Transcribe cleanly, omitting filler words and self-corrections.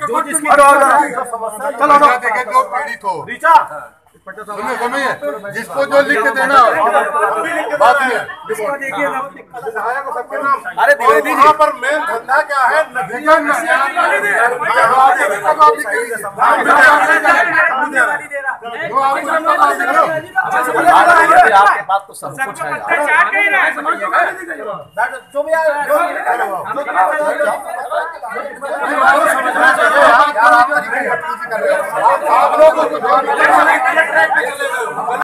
जो पीड़ित हो जिसको जो लिख के देना बात में। अरे वहाँ पर मेन धंधा क्या है? आपके बात तो सब कुछ है।